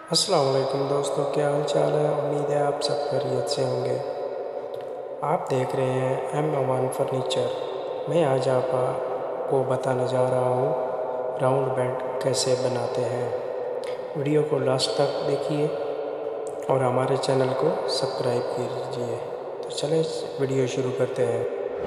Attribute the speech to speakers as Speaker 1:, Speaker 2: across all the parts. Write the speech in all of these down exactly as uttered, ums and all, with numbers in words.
Speaker 1: अस्सलाम वालेकुम दोस्तों, क्या हाल चाल है। उम्मीद है आप सब खैरियत से होंगे। आप देख रहे हैं एम अमान फर्नीचर। मैं आज आपको बताने जा रहा हूँ राउंड बेड कैसे बनाते हैं। वीडियो को लास्ट तक देखिए और हमारे चैनल को सब्सक्राइब कीजिए। तो चलें वीडियो शुरू करते हैं।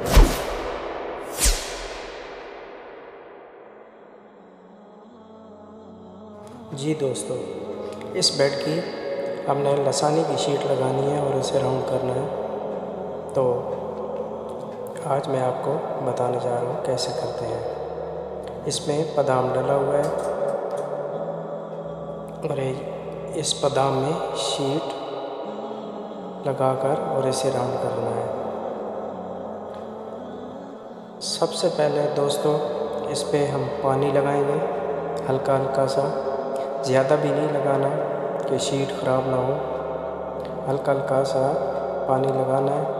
Speaker 1: जी दोस्तों, इस बेड की हमने लसानी की शीट लगानी है और इसे राउंड करना है। तो आज मैं आपको बताने जा रहा हूँ कैसे करते हैं। इसमें बादाम डला हुआ है और इस बादाम में शीट लगाकर और इसे राउंड करना है। सबसे पहले दोस्तों इस पे हम पानी लगाएंगे, हल्का हल्का सा, ज़्यादा भी नहीं लगाना कि शीट ख़राब ना हो। हल्का हल्का सा पानी लगाना है।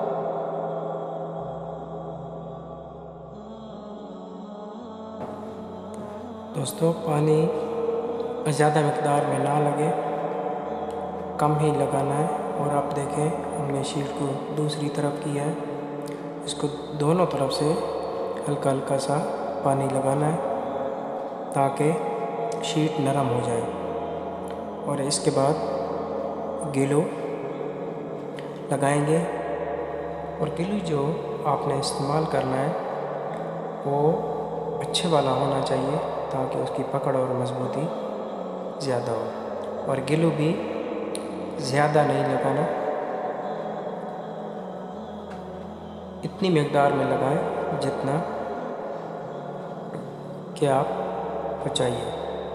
Speaker 1: दोस्तों पानी ज़्यादा मिक़दार में ना लगे, कम ही लगाना है। और आप देखें हमने शीट को दूसरी तरफ किया है, इसको दोनों तरफ से हल्का हल्का सा पानी लगाना है ताकि शीट नरम हो जाए। और इसके बाद गिलो लगाएंगे और गिलो जो आपने इस्तेमाल करना है वो अच्छे वाला होना चाहिए ताकि उसकी पकड़ और मजबूती ज़्यादा हो। और गिलो भी ज़्यादा नहीं लगाना, इतनी मिक़दार में लगाएं जितना कि आपको चाहिए।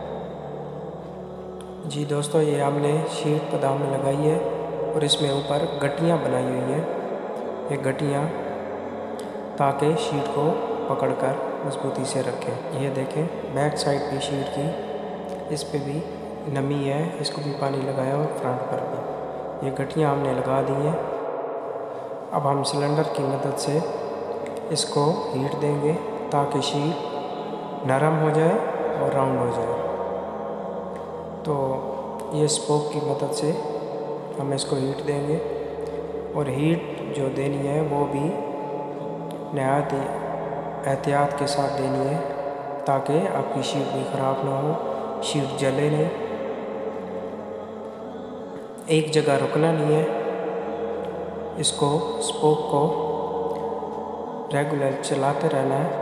Speaker 1: जी दोस्तों, ये हमने शीट बादाम में लगाई है और इसमें ऊपर गट्टियाँ बनाई हुई है। ये गट्टियाँ ताकि शीट को पकड़कर मजबूती से रखें। ये देखें बैक साइड की शीट की, इस पे भी नमी है, इसको भी पानी लगाया और फ्रंट पर भी। ये गट्टियाँ हमने लगा दी हैं। अब हम सिलेंडर की मदद से इसको हीट देंगे ताकि शीट नरम हो जाए और राउंड हो जाए। तो ये स्पोक की मदद से हम इसको हीट देंगे और हीट जो देनी है वो भी नहायत एहतियात के साथ देनी है ताकि आपकी शीट भी ख़राब ना हो, शीट जले नहीं। एक जगह रुकना नहीं है, इसको स्पोक को रेगुलर चलाते रहना है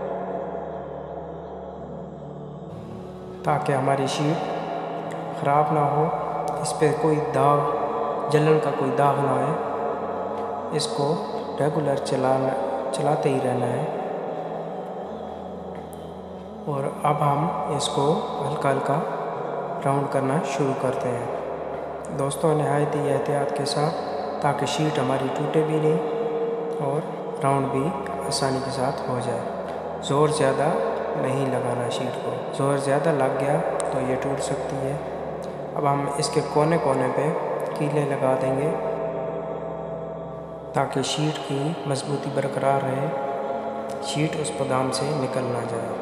Speaker 1: ताकि हमारी शीट ख़राब ना हो, इस पर कोई दाग, जलन का कोई दाग ना आए। इसको रेगुलर चलाना चलाते ही रहना है। और अब हम इसको हल्का हल्का राउंड करना शुरू करते हैं दोस्तों, नहायत ही एहतियात के साथ ताकि शीट हमारी टूटे भी नहीं और राउंड भी आसानी के साथ हो जाए। ज़ोर ज़्यादा नहीं लगाना शीट को, ज़ोर ज़्यादा लग गया तो ये टूट सकती है। अब हम इसके कोने कोने पे कीले लगा देंगे ताकि शीट की मजबूती बरकरार रहे, शीट उस बादाम से निकल ना जाए।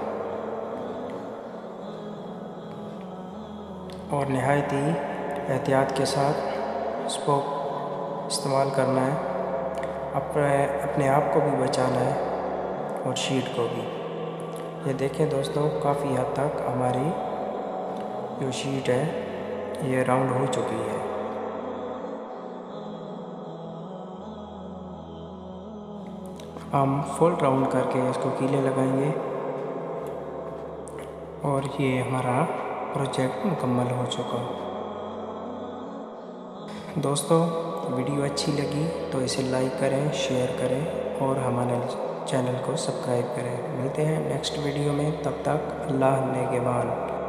Speaker 1: और नहायत ही एहतियात के साथ इसको इस्तेमाल करना है, अपने अपने आप को भी बचाना है और शीट को भी। ये देखें दोस्तों, काफ़ी हद तक हमारी जो शीट है ये राउंड हो चुकी है। हम फुल राउंड करके इसको कीले लगाएंगे और ये हमारा प्रोजेक्ट मुकम्मल हो चुका। दोस्तों वीडियो अच्छी लगी तो इसे लाइक करें, शेयर करें और हमारे चैनल को सब्सक्राइब करें। मिलते हैं नेक्स्ट वीडियो में, तब तक अल्लाह नेगेबान।